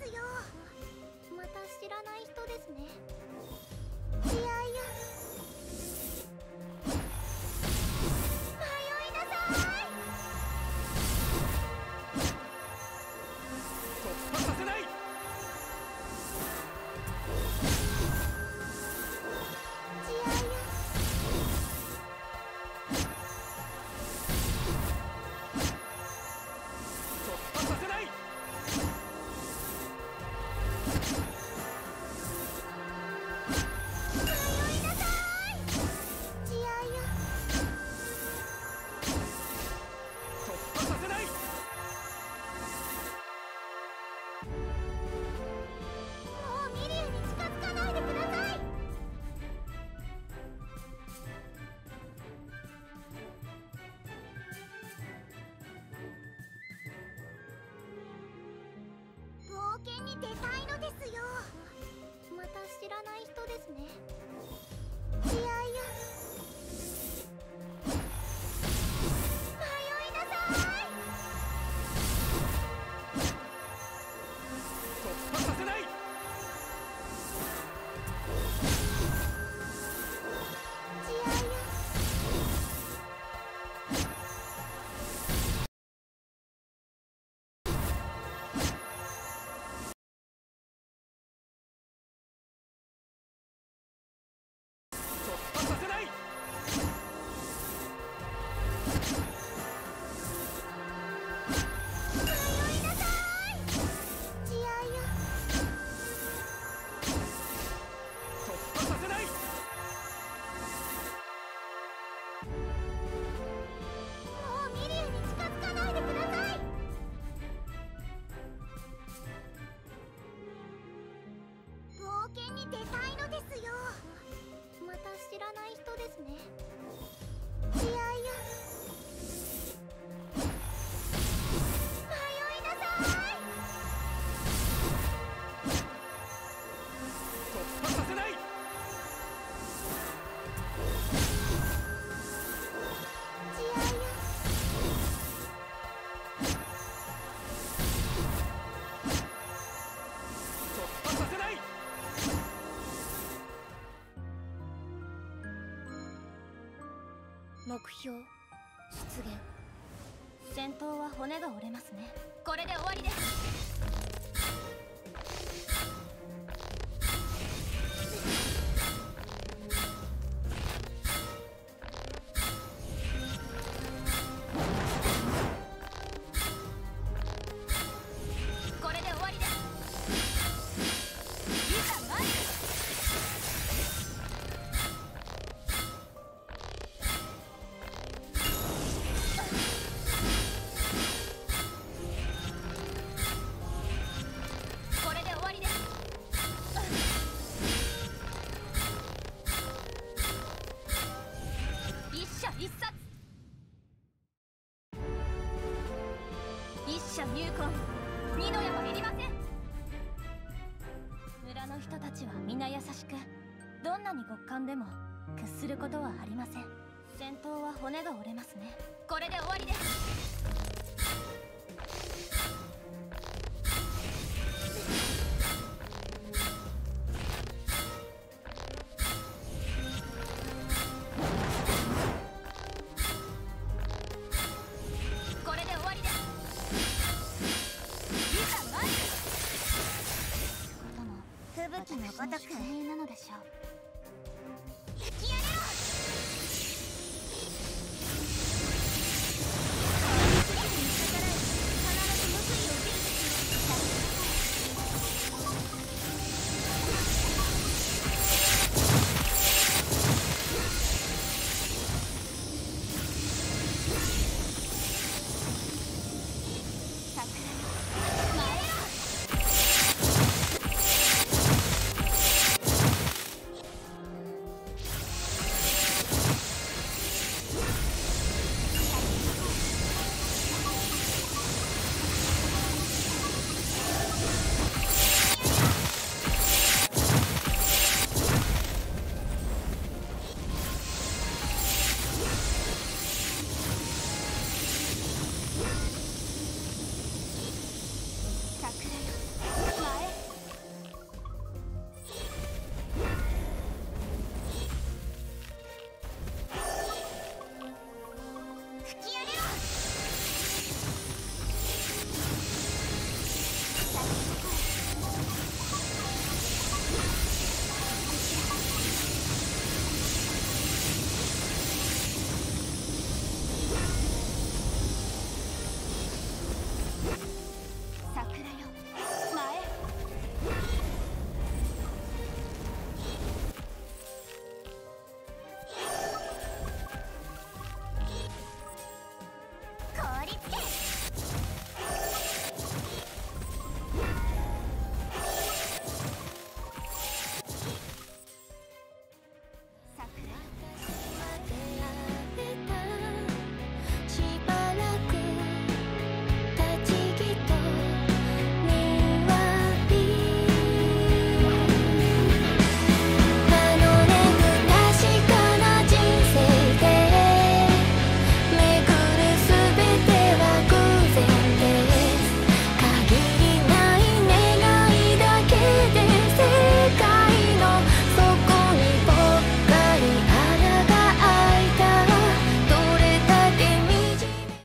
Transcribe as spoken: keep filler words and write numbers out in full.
ですよ。また知らない人ですね。いやいや、迷いなさい。 突破させない。冒険に出たいのですよ。また知らない人ですね。いやいや、迷いなさい。突破させない。出たいのですよ。また知らない人ですね。いやいや、迷いなさい。突破させない。目標出現。戦闘は骨が折れますね。これで終わりです。これで終わりです。いざ参る。一社入魂、二の矢はいりません。村の人たちは皆優しく、どんなに極寒でも屈することはありません。戦闘は骨が折れますね。これで終わりです。吹雪のごとくなのでしょう。